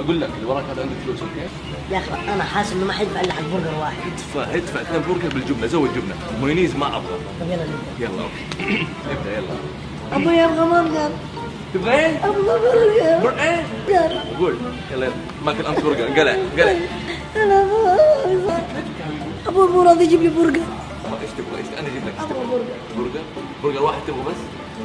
اقول لك اللي وراك هذا عندك فلوس اوكي؟ يا اخي انا حاسس انه ما حيدفع الا حق برجر واحد. ادفع 2 برجر بالجبنه، زود جبنه، مايونيز ما ابغى. طب يلا نبدا. يلا اوكي. ابدا يلا. ابوي ابغى برجر. تبغى ايه؟ ابغى برجر. برجر ايه؟ قول يلا ماكل انت برجر. قلع انا ابوي مو راضي يجيب لي برجر. ايش تبغى؟ ايش انا اجيب لك؟ ايش ابغى تبغى؟ برجر. برجر واحد تبغى بس؟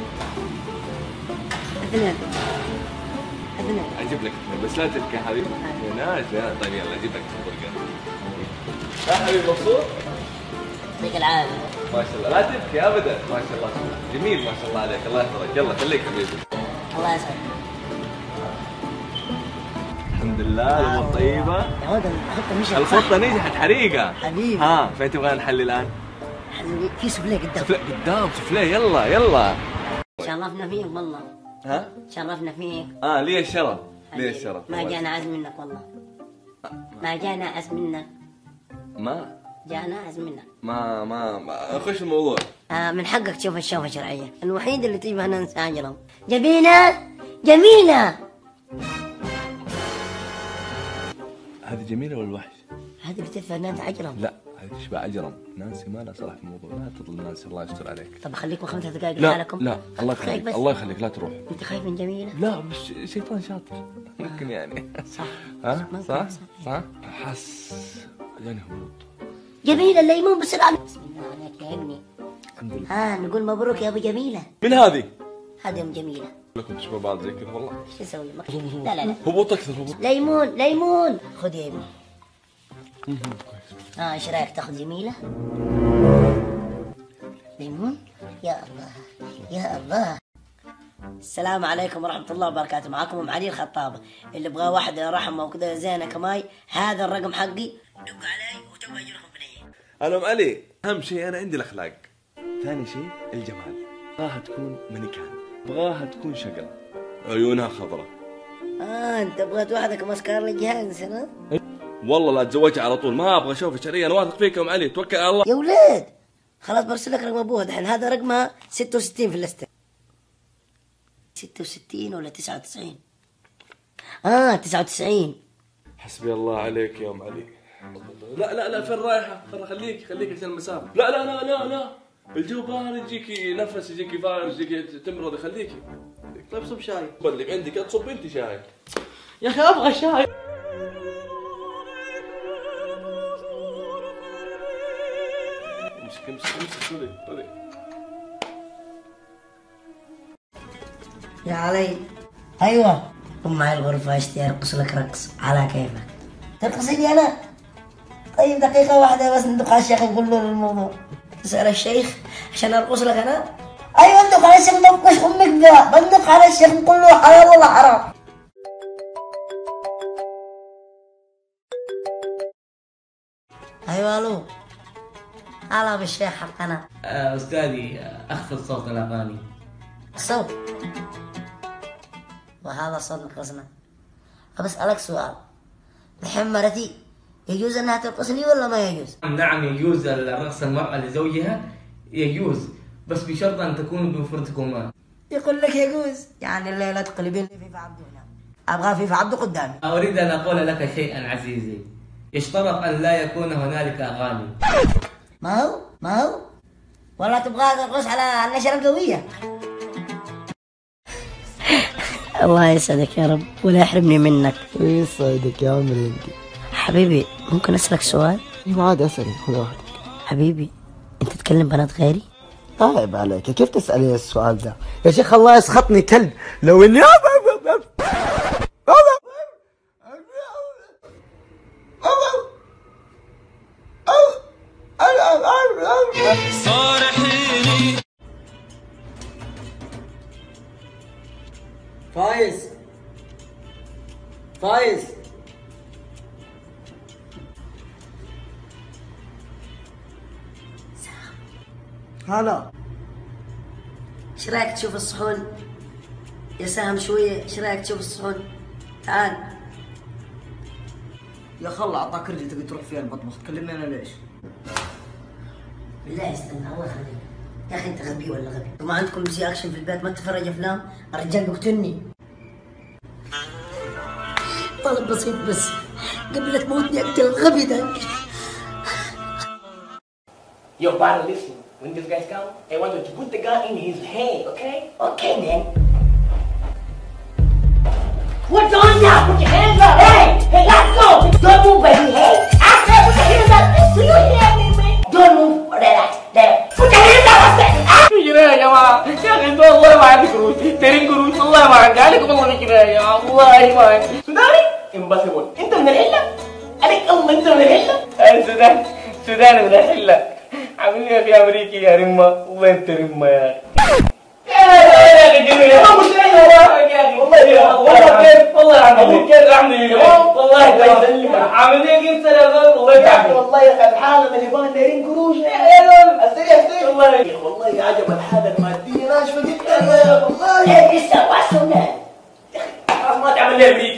اثنين. اجيب لك 2 بس لا تبكي يا حبيبي. يا ناس يا طيب يلا اجيب لك برجر. يا حبيبي مبسوط؟ يعطيك العافيه. ما شاء الله لا تبكي ابدا. ما شاء الله جميل ما شاء الله عليك. الله يحفظك. يلا خليك حبيبي. الله يسعدك. الحمد لله الامور طيبه. يا ولد الخطه مشت. الخطه نجحت حريقه حبيبي. ها فين تبغى نحل الان؟ في سفليه قدام. سفليه يلا. شرفنا فيك والله. ها؟ شرفنا فيك. لي الشرف. لي الشرف. ما جانا عز منك والله. ما جانا عز منك. ما جانا عز منك. ما خش الموضوع. من حقك تشوف الشوفة الشرعية. الوحيد اللي تجيبها ننسى أجرم. جميلة. هذه جميله ولا الوحش؟ هذه اللي تدفع نانسي أجرم. لا هذه تشبه اجرم. نانسي ما لها صلاح في الموضوع. لا تظلم نانسي الله يستر عليك. طب أخليكم 5 دقائق لا لحالكم. لا الله يخليك الله يخليك لا تروح. أنت خايف من جميلة؟ لا بس شيطان شاطر ممكن يعني. صح. ها ممكن صح احس جاني هبوط. جميلة الليمون بسرعة. بسم الله عليك يا ابني. الحمد لله. نقول مبروك يا أبو جميلة. من هذه؟ هذه أم جميلة. لكم تشبه بعض زي كذا والله. شو أسوي؟ لا هبوط اكثر هبوط. ليمون خذ يا ابني. ايش رايك تاخذ جميلة؟ ليمون؟ يا الله. السلام عليكم ورحمة الله وبركاته. معكم ام علي الخطابة. اللي يبغى واحدة رحمة وكذا زينة كماي هذا الرقم حقي. دق علي وتبقى اجركم بنية. انا ام علي اهم شيء انا عندي الاخلاق. ثاني شيء الجمال. ابغاها تكون مانيكان. ابغاها تكون شقرة. عيونها خضراء. انت بغيت واحدة كماسكارلا جهانسون. والله لا اتزوجها على طول. ما ابغى اشوف شرعيه. انا واثق فيك يا ام علي. توكل على الله. يا ولاد خلاص برسل لك رقم ابوها دحين. هذا رقمها 66 في اللستة. 66 ولا 99؟ 99. حسبي الله عليك يا ام علي. لا فين رايحه؟ خليك عشان المسافه. لا الجو بارد. يجيكي نفس يجيكي فارس يجيكي تمرضي. خليكي. طيب صب شاي. خليك عندك تصب انت شاي. يا اخي ابغى شاي. امسك خذي. يا علي. ايوه قم معي الغرفة اشتي ارقص لك رقص على كيفك. ترقصيني انا؟ طيب دقيقة واحدة بس ندق على الشيخ نقول له الموضوع. تسأل الشيخ عشان ارقص لك انا؟ ايوه ندق على الشيخ. نقش امك ذا. بندق على الشيخ نقول له حلال ولا حرام. ايوه الو. هلا بالشيخ حقنا. أستاذي أخفض صوت الأغاني. الصوت؟ وهذا صوت نقصنا. أسألك سؤال. الحين مرتي يجوز أنها ترقصني ولا ما يجوز؟ نعم يجوز الرقص المرأة لزوجها يجوز بس بشرط أن تكونوا بمفردكما. يقول لك يجوز يعني الليلة تقلبين لي فيفا عبده هنا. أبغى فيفا عبده قدامي. أريد أن أقول لك شيئا عزيزي. يشترط أن لا يكون هنالك أغاني. ما هو ولا تبغى ترقص على النشرة القوية. الله يسعدك يا رب ولا يحرمني منك. يسعدك يا عمري. حبيبي ممكن أسألك سؤال؟ ايوه عادي اسألي خذ واحدك. حبيبي أنت تكلم بنات غيري؟ طيب عليك كيف تسألي السؤال ده يا شيخ؟ الله يسخطني كلب لو اني صارحيني. فايز هلا. ايش رايك تشوف الصحون يا سهم شويه؟ ايش رايك تشوف الصحون؟ تعال يا خل اعطاك رجل تبي تروح فيها المطبخ تكلمني انا ليش؟ بالله استنى الله يخليك يا اخي. انت غبي ولا غبي؟ وما عندكم زي اكشن في البيت؟ ما تتفرج افلام؟ الرجال بيقتلني. طلب بسيط بس قبل لا تموتني اقتل الغبي ده. Yo, Barney, listen. When this guy's come, I want you to put the gun in his hand, okay? Okay then. What's on now? Put your hands up! Hey! Hey, let's go! Don't move, baby, hey! I said put your hands up! Do you hear me, man? Don't move! Relax, there. Put your hands up! I said! كده يا جماعة يا أخي أنتوا والله ما عندي قروش ترين قروش والله ما عندي عليكم والله كده يا جماعة والله ما عندي سوداني امباسبل أنت من الحلة عليك أم أنت من الحلة سوداني سوداني من الحلة عامل لي في أمريكا يا رمة وأنت رمة يا والله يا اخي الحاله اللي يبغى دايرين قروش والله يا عجب الحاله الماديه ناشفه جدا والله لسه واسمه ما تعمل لي